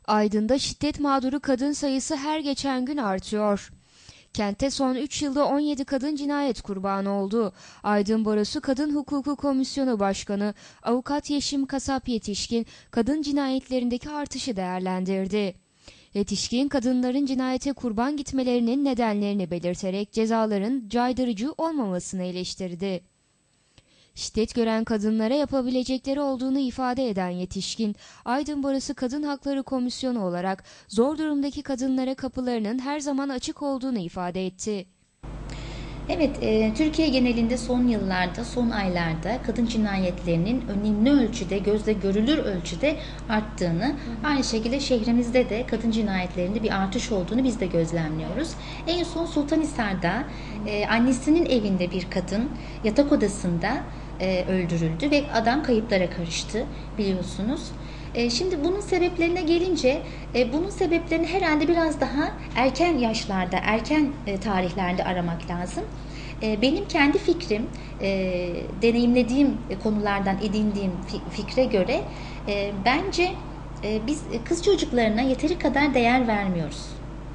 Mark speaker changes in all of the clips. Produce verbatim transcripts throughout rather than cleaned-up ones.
Speaker 1: Aydın'da şiddet mağduru kadın sayısı her geçen gün artıyor. Kentte son üç yılda on yedi kadın cinayet kurbanı oldu. Aydın Barosu Kadın Hukuku Komisyonu Başkanı Avukat Yeşim Kasap Yetişkin, kadın cinayetlerindeki artışı değerlendirdi. Yetişkin, kadınların cinayete kurban gitmelerinin nedenlerini belirterek cezaların caydırıcı olmamasını eleştirdi. Şiddet gören kadınlara yapabilecekleri olduğunu ifade eden Yetişkin, Aydın Barosu Kadın Hakları Komisyonu olarak zor durumdaki kadınlara kapılarının her zaman açık olduğunu ifade etti.
Speaker 2: Evet, e, Türkiye genelinde son yıllarda, son aylarda kadın cinayetlerinin önemli ölçüde, gözle görülür ölçüde arttığını, aynı şekilde şehrimizde de kadın cinayetlerinde bir artış olduğunu biz de gözlemliyoruz. En son Sultanhisar'da e, annesinin evinde bir kadın yatak odasında e, öldürüldü ve adam kayıplara karıştı, biliyorsunuz. E, Şimdi bunun sebeplerine gelince, e, bunun sebeplerini herhalde biraz daha erken yaşlarda, erken e, tarihlerde aramak lazım. E, Benim kendi fikrim, e, deneyimlediğim konulardan edindiğim fi- fikre göre e, bence e, biz kız çocuklarına yeteri kadar değer vermiyoruz.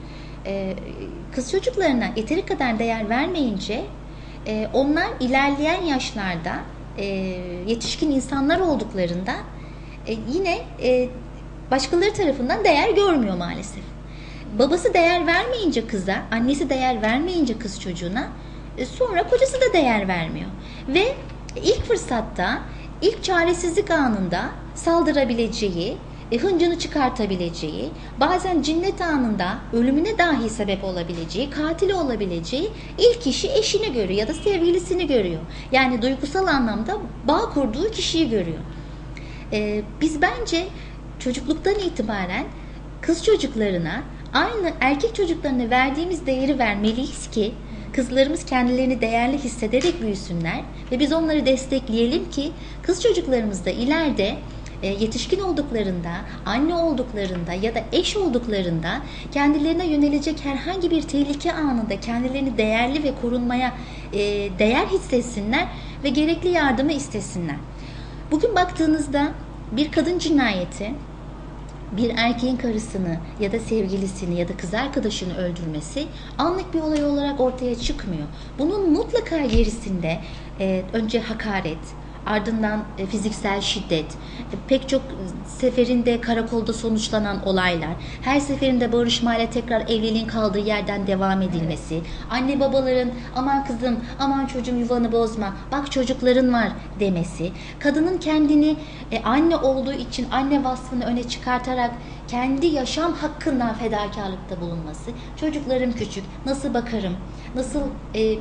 Speaker 2: E, Kız çocuklarına yeteri kadar değer vermeyince e, onlar ilerleyen yaşlarda e, yetişkin insanlar olduklarında e, yine e, başkaları tarafından değer görmüyor maalesef. Babası değer vermeyince kıza, annesi değer vermeyince kız çocuğuna, e, sonra kocası da değer vermiyor. Ve ilk fırsatta, ilk çaresizlik anında saldırabileceği, e, hıncını çıkartabileceği, bazen cinnet anında ölümüne dahi sebep olabileceği, katili olabileceği ilk kişi eşini görüyor ya da sevgilisini görüyor. Yani duygusal anlamda bağ kurduğu kişiyi görüyor. Ee, biz bence çocukluktan itibaren kız çocuklarına aynı erkek çocuklarına verdiğimiz değeri vermeliyiz ki kızlarımız kendilerini değerli hissederek büyüsünler ve biz onları destekleyelim ki kız çocuklarımız da ileride e, yetişkin olduklarında, anne olduklarında ya da eş olduklarında kendilerine yönelecek herhangi bir tehlike anında kendilerini değerli ve korunmaya e, değer hissetsinler ve gerekli yardımı istesinler. Bugün baktığınızda bir kadın cinayeti, bir erkeğin karısını ya da sevgilisini ya da kız arkadaşını öldürmesi anlık bir olay olarak ortaya çıkmıyor. Bunun mutlaka gerisinde e, önce hakaret, ardından e, fiziksel şiddet, e, pek çok seferinde karakolda sonuçlanan olaylar, her seferinde barışmayla tekrar evliliğin kaldığı yerden devam edilmesi, anne babaların aman kızım, aman çocuğum yuvanı bozma, bak çocukların var demesi, kadının kendini e, anne olduğu için anne vasfını öne çıkartarak kendi yaşam hakkından fedakarlıkta bulunması, çocuklarım küçük, nasıl bakarım, nasıl e,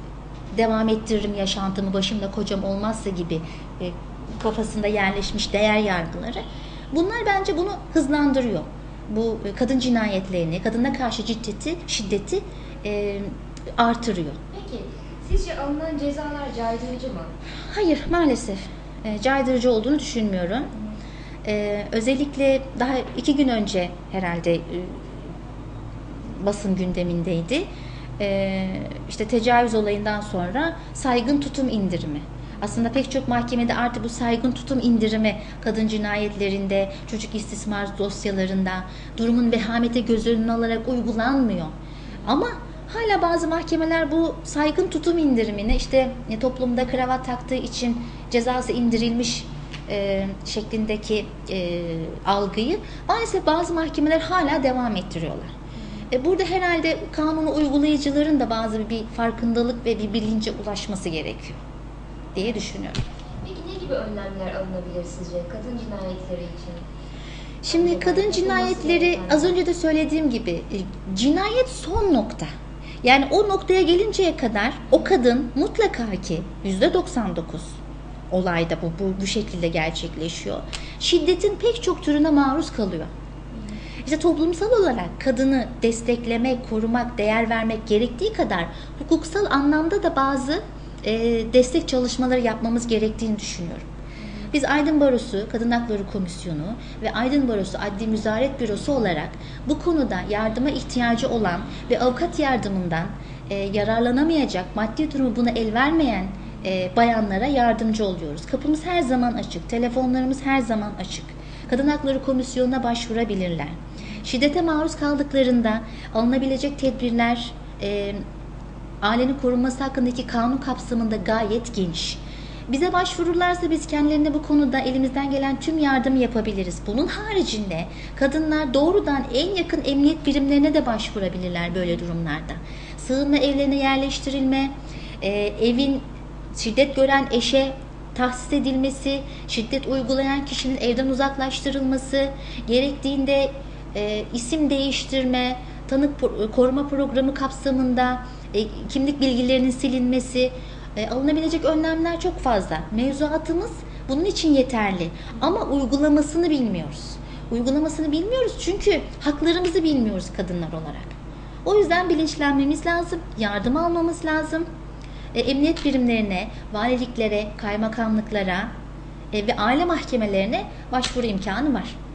Speaker 2: devam ettiririm yaşantımı başımda kocam olmazsa gibi e, kafasında yerleşmiş değer yargıları. Bunlar bence bunu hızlandırıyor. Bu e, kadın cinayetlerini, kadına karşı ciddiyeti, şiddeti e, artırıyor.
Speaker 1: Peki, sizce alınan cezalar caydırıcı mı?
Speaker 2: Hayır, maalesef e, caydırıcı olduğunu düşünmüyorum. E, özellikle daha iki gün önce herhalde e, basın gündemindeydi. Ee, işte tecavüz olayından sonra saygın tutum indirimi. Aslında pek çok mahkemede artık bu saygın tutum indirimi kadın cinayetlerinde, çocuk istismar dosyalarında durumun vehamete göz önüne alarak uygulanmıyor. Ama hala bazı mahkemeler bu saygın tutum indirimini işte e, toplumda kravat taktığı için cezası indirilmiş e, şeklindeki e, algıyı maalesef bazı mahkemeler hala devam ettiriyorlar. Burada herhalde kanunu uygulayıcıların da bazı bir farkındalık ve bir bilince ulaşması gerekiyor diye düşünüyorum.
Speaker 1: Peki ne gibi önlemler alınabilir sizce kadın cinayetleri için?
Speaker 2: Şimdi
Speaker 1: Önce
Speaker 2: kadın
Speaker 1: ben-
Speaker 2: cinayetleri
Speaker 1: nasıl
Speaker 2: az önce de söylediğim gibi e, cinayet son nokta. Yani o noktaya gelinceye kadar o kadın mutlaka ki yüzde doksan dokuz olayda bu, bu bu şekilde gerçekleşiyor. Şiddetin pek çok türüne maruz kalıyor. İşte toplumsal olarak kadını desteklemek, korumak, değer vermek gerektiği kadar hukuksal anlamda da bazı e, destek çalışmaları yapmamız gerektiğini düşünüyorum. Biz Aydın Barosu Kadın Hakları Komisyonu ve Aydın Barosu Adli Müzaret Bürosu olarak bu konuda yardıma ihtiyacı olan ve avukat yardımından e, yararlanamayacak, maddi durumu buna el vermeyen e, bayanlara yardımcı oluyoruz. Kapımız her zaman açık, telefonlarımız her zaman açık. Kadın Hakları Komisyonu'na başvurabilirler. Şiddete maruz kaldıklarında alınabilecek tedbirler e, ailenin korunması hakkındaki kanun kapsamında gayet geniş. Bize başvururlarsa biz kendilerine bu konuda elimizden gelen tüm yardımı yapabiliriz. Bunun haricinde kadınlar doğrudan en yakın emniyet birimlerine de başvurabilirler böyle durumlarda. Sığınma evlerine yerleştirilme, e, evin şiddet gören eşe tahsis edilmesi, şiddet uygulayan kişinin evden uzaklaştırılması, gerektiğinde e, isim değiştirme, tanık koruma programı kapsamında e, kimlik bilgilerinin silinmesi, e, alınabilecek önlemler çok fazla. Mevzuatımız bunun için yeterli ama uygulamasını bilmiyoruz. Uygulamasını bilmiyoruz çünkü haklarımızı bilmiyoruz kadınlar olarak. O yüzden bilinçlenmemiz lazım, yardım almamız lazım. E, emniyet birimlerine, valiliklere, kaymakamlıklara e, ve aile mahkemelerine başvuru imkanı var.